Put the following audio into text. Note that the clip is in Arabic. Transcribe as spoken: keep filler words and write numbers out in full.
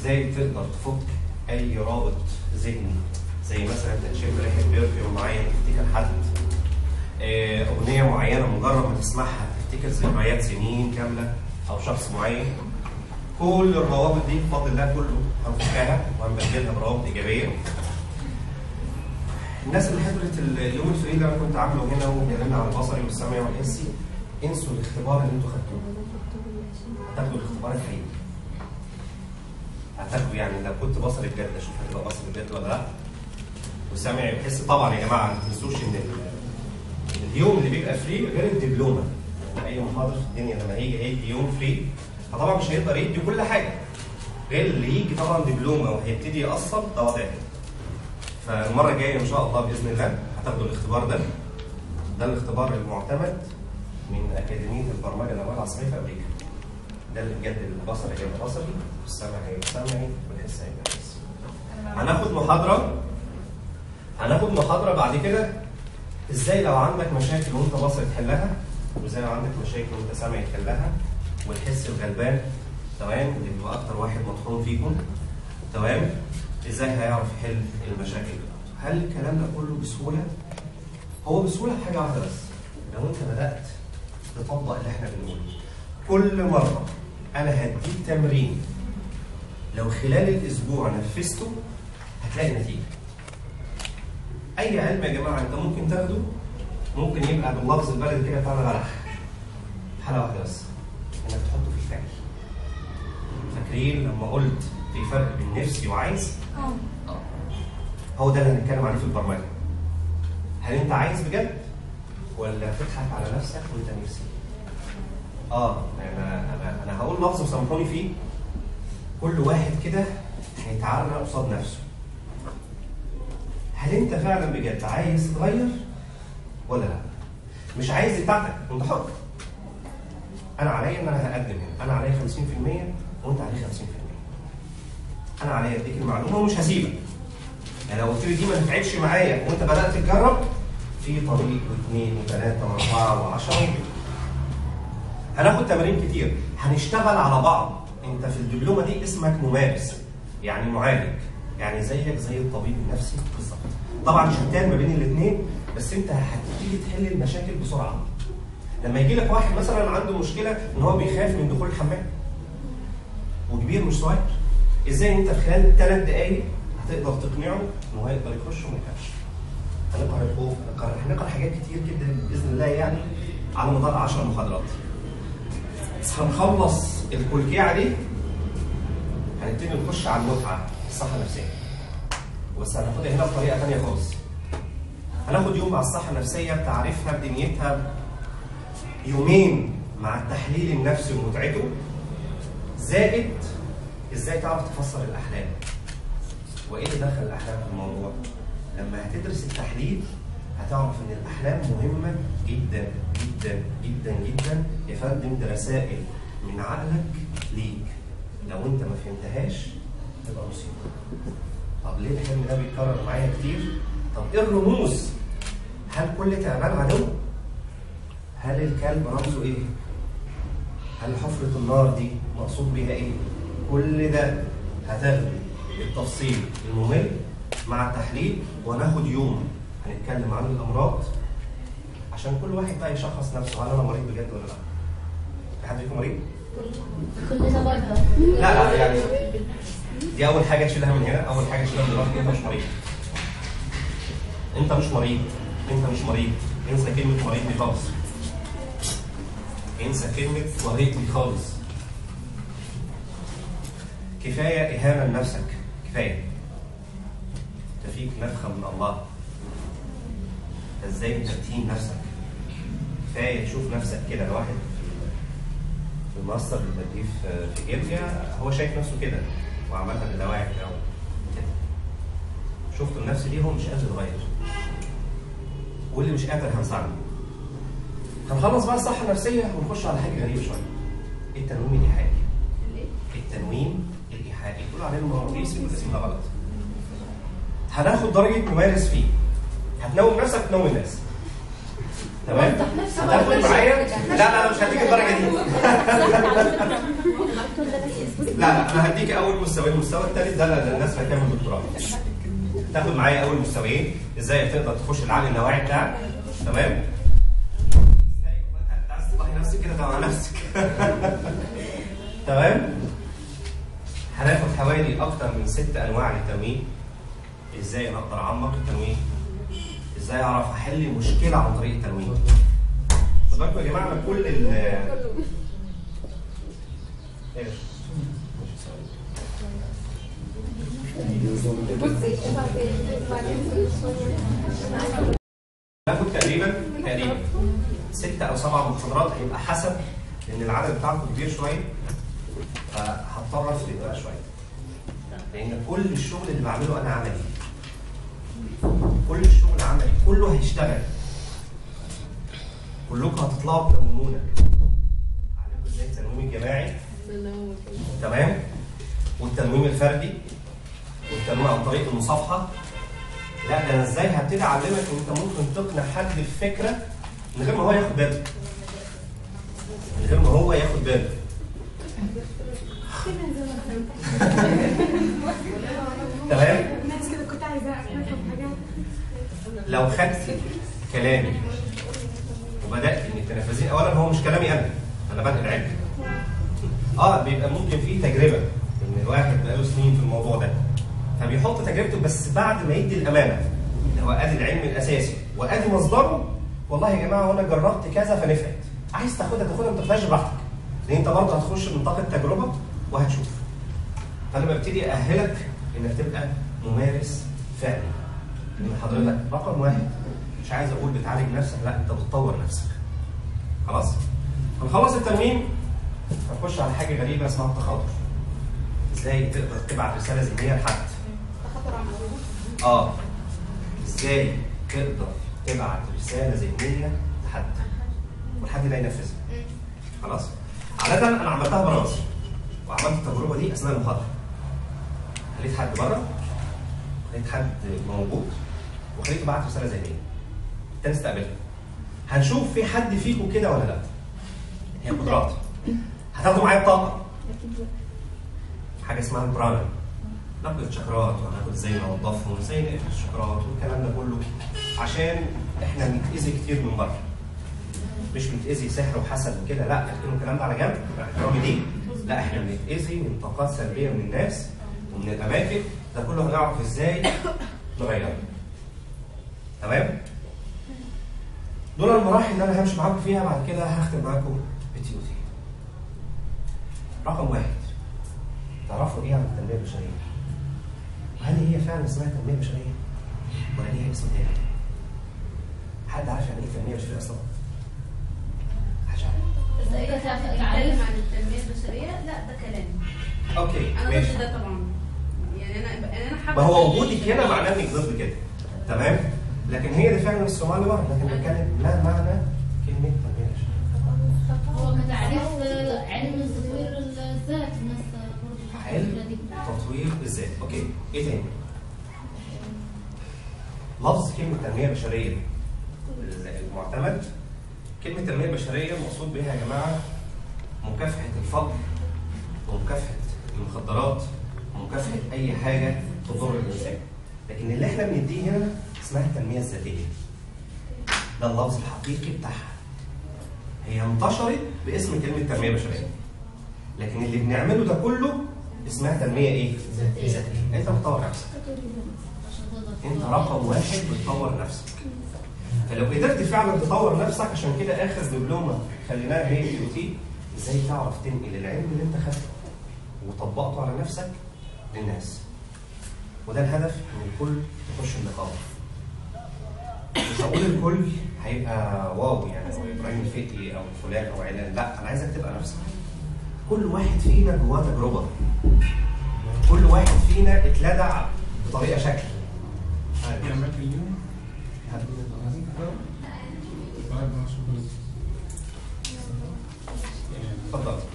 ازاي تقدر تفك اي رابط ذهني، زي مثلا انت تشم ريحه بيرفيوم معين تفتكر حد، اغنيه معينه مجرد ما تسمعها تفتكر ذكريات سنين كامله او شخص معين. كل الروابط دي بفضل الله كله هنفكها وهنبدلها بروابط ايجابيه. الناس اللي حضرت اليوم الفري اللي انا كنت عامله هنا واتكلمنا عن البصري والسمعي والحسي، انسوا الاختبار اللي انتوا خدتوه. هتاخدوا الاختبار الحقيقي. هتاخدوا يعني لو كنت بصري بجد اشوف هتبقى بصري بجد ولا لا. وسمعي وحسي طبعا يا جماعه ما تنسوش ان اليوم اللي بيبقى فري غير الدبلومه. يعني اي محاضر في الدنيا لما هيجي هيدي يوم فري فطبعا مش هيقدر يدي كل حاجه. غير اللي يجي طبعا دبلومه وهيبتدي يقسط ده وضع. فالمره الجايه ان شاء الله باذن الله هتاخدوا الاختبار ده. ده الاختبار المعتمد من اكاديميه البرمجه الاول العصريه في امريكا. ده اللي بجد البصري هيبقى بصري، والسمعي هيبقى سمعي، والحس هيبقى حسي. هناخد محاضره هناخد محاضره بعد كده ازاي لو عندك مشاكل وانت بصري تحلها، وازاي لو عندك مشاكل وانت سمعي تحلها، والحس الغلبان تمام اللي بيبقى اكتر واحد مطحون فيكم تمام ازاي هيعرف يحل المشاكل بتاعته. هل الكلام ده كله بسهوله؟ هو بسهوله في حاجه واحده بس، لو انت بدات تطبق اللي احنا بنقوله. كل مره انا هديك تمرين لو خلال الاسبوع نفذته هتلاقي نتيجه. اي علم يا جماعه انت ممكن تاخده ممكن يبقى باللفظ البلدي كده بتاعنا بلح. حاله واحده بس انك تحطه في الفعل. فاكرين لما قلت في فرق بين نفسي وعايز؟ اه هو ده اللي هنتكلم عليه في البرمجه. هل انت عايز بجد ولا بتضحك على نفسك وانت نفسي؟ اه انا انا انا هقول لفظ وسامحوني فيه. كل واحد كده هيتعرى قصاد نفسه. هل انت فعلا بجد عايز تغير ولا لا؟ مش عايز بتاعتك انت حر. انا عليا ان انا هقدم هنا، انا عليا خمسين في المية وانت عليك خمسين في المية. انا عليا اديك المعلومه ومش هسيبك. يعني لو قلت لي دي ما نفعتش معايا وانت بدات تجرب، في طريق واثنين وثلاثه واربعه وعشره. هناخد تمارين كتير، هنشتغل على بعض. انت في الدبلومه دي اسمك ممارس، يعني معالج، يعني زيك زي الطبيب النفسي بالظبط. طبعا شتان ما بين الاثنين، بس انت هتبتدي تحل المشاكل بسرعه. لما يجي لك واحد مثلا عنده مشكله ان هو بيخاف من دخول الحمام وكبير مش صغير، ازاي انت في خلال ثلاث دقائق هتقدر تقنعه ان هو يقدر يخش وما يخافش؟ هنقرا الخوف، هنقرا هنقرا حاجات كتير جدا باذن الله يعني على مدار عشر محاضرات. بس هنخلص الكلكيعه دي هنبتدي نخش على المتعه، الصحه النفسيه. بس هناخدها هنا بطريقه ثانيه خالص. هناخد يوم مع الصحه النفسيه بتعريفها بدنيتها، يومين مع التحليل النفسي ومتعته، زائد ازاي تعرف تفسر الاحلام. وايه اللي دخل الاحلام في الموضوع؟ لما هتدرس التحليل هتعرف ان الاحلام مهمه جدا جدا جدا جدا يا فندم. ده رسائل من عقلك ليك، لو انت ما فهمتهاش تبقى مصيبه. طب ليه الحلم ده بيتكرر معايا كتير؟ طب ايه الرموز؟ هل كل تعبان عدو؟ هل الكلب رمزه ايه؟ هل حفرة النار دي مقصود بيها ايه؟ كل ده هتاخده بالتفصيل الممل مع التحليل، وهناخد يوم هنتكلم عن الامراض عشان كل واحد بقى يشخص نفسه هل انا مريض بجد ولا لا؟ في حد فيكم مريض؟ كلنا مرضى. لا لا يعني دي اول حاجه تشيلها من هنا، اول حاجه تشيلها من دماغك. انت مش مريض. انت مش مريض. انت مش مريض. انسى كلمه مريض دي خالص. انسى كلمه مريض دي خالص. كفايه اهانه لنفسك، كفايه. انت فيك نفخه من الله. ازاي انت بتهين نفسك؟ كفايه تشوف نفسك كده. الواحد في الماستر اللي بديه في جيرجيا هو شايف نفسه كده وعملها بدواعي كده. شفت النفس دي هو مش قادر يتغير، واللي مش قادر هنساعده. هنخلص بقى الصحه النفسيه ونخش على حاجه غريبه شويه، التنويم الايحائي. التنويم الايحائي بيقولوا عليه المغناطيسي والاسم ده غلط. هناخد درجه ممارس فيه. هتنوم نفسك تنوم الناس. تمام؟ هتاخد معايا؟ لا لا مش هديك الدرجه دي. لا لا انا هديك اول مستوى، المستوى الثالث ده للناس اللي هتعمل دكتوراه. تاخد معايا اول مستويين، ازاي تقدر تخش العقل اللاواعي بتاعك، تمام؟ ازاي انت عايز تصلحي نفسك كده مع نفسك. تمام؟ هناخد حوالي اكتر من ست انواع للتنويم. ازاي انا اقدر اعمق التنويم؟ ازاي اعرف احل مشكله عن طريق التنويم؟ خد بالكم يا جماعه، انا كل ال ايش؟ ناخد تقريبا تقريبا ستة أو سبع محاضرات، هيبقى حسب لأن العدد بتاعكم كبير شوية، فهضطر أفرد بقى شوية. لأن كل الشغل اللي بعمله أنا عملي. كل الشغل عملي، كله هيشتغل. كلكم هتطلعوا تنومونا. علمكم ازاي التنويم الجماعي. تمام؟ والتنويم الفردي. والتنويم عن طريق المصافحة. لا ده انا ازاي هبتدي اعلمك ان انت ممكن تقنع حد بفكرة من غير ما هو ياخد باله. من غير ما هو ياخد باله. تمام؟ الناس كده كنت عايزة افهم حاجات. لو خدت كلامي وبدات انك تنفذيه، اولا هو مش كلامي انا، انا بنقل علم. اه بيبقى ممكن فيه تجربه ان الواحد بقاله سنين في الموضوع ده، فبيحط تجربته بس بعد ما يدي الامانه اللي هو ادي العلم الاساسي وادي مصدره. والله يا جماعه وانا جربت كذا فنفعت، عايز تاخدها تاخدها ما تاخدهاش براحتك، لان انت برضه هتخش من نطاق التجربه وهتشوف. فانا ببتدي ااهلك انك تبقى ممارس فعلي. ان حضرتك رقم واحد مش عايز اقول بتعالج نفسك، لا انت بتطور نفسك. خلاص؟ هنخلص التنويم هنخش على حاجه غريبه اسمها التخاطر. ازاي تقدر تبعت رساله ذهنيه لحد؟ تخاطر عن اه ازاي تقدر تبعت رساله ذهنيه لحد والحد ده ينفذها. خلاص؟ عاده انا عملتها بره مصر وعملت التجربه دي اثناء المحاضره. خليت حد بره، خليت حد موجود، وخليته بعت رساله ذهنيه. التاني استقبلها. هنشوف في حد فيكم كده ولا لا. هي قدرات. هتاخدوا معايا الطاقه. حاجه اسمها البرانا. ناخد الشكرات وهناخد ازاي نوظفهم وازاي نقفل الشكرات والكلام ده كله، عشان احنا بنتاذي كتير من بره. مش بنتاذي سحر وحسد وكده، لا اركنوا الكلام ده على جنب، احترامي ليه. لا احنا بنتاذي من طاقات سلبيه من الناس ومن الاماكن، ده كله هنعرف ازاي نغيره. تمام؟ دول المراحل اللي انا همشي معاكم فيها، بعد كده هختم معاكم بالتي او تي. رقم واحد، تعرفوا ايه عن التنميه البشريه؟ هل هي فعلا اسمها تنميه بشريه؟ ولا ليها اسم تاني؟ حد عارف يعني ايه تنميه بشريه اصلا؟ محدش عارف. ازاي تعرف عن التنميه البشريه؟ لا ده كلام. اوكي انا ماشي. ضد ده طبعا. يعني انا يعني انا حابه. ما هو وجودك هنا معناه انك ضد كده. تمام؟ لكن هي دي فعلا السمعه اللي بره، لكن بتكلم ما معنى كلمه تنميه بشريه. هو كتعريف علم تطوير الذات الناس برضه علم تطوير الذات. اوكي ايه تاني؟ لفظ كلمه تنميه بشريه المعتمد، كلمه تنميه بشريه المقصود بها يا جماعه مكافحه الفقر ومكافحه المخدرات ومكافحه اي حاجه تضر الانسان. لكن اللي احنا بنديه هنا اسمها التنميه الذاتيه. ده اللفظ الحقيقي بتاعها. هي انتشرت باسم كلمه تنميه بشريه. لكن اللي بنعمله ده كله اسمها تنميه ايه؟ ذاتيه. انت بتطور نفسك. انت رقم واحد بتطور نفسك. فلو قدرت فعلا تطور نفسك، عشان كده اخر دبلومه خليناها هي بي او تي، ازاي تعرف تنقل العلم اللي انت خدته وطبقته على نفسك للناس. وده الهدف ان الكل يخش النقابه. مش هقول الكل هيبقى واو يعني، او ابراهيم الفقي او فلان او علان، لا انا عايزك تبقى نفسك. كل واحد فينا جواه تجربه. كل واحد فينا اتلدع بطريقه شكل. اتفضل.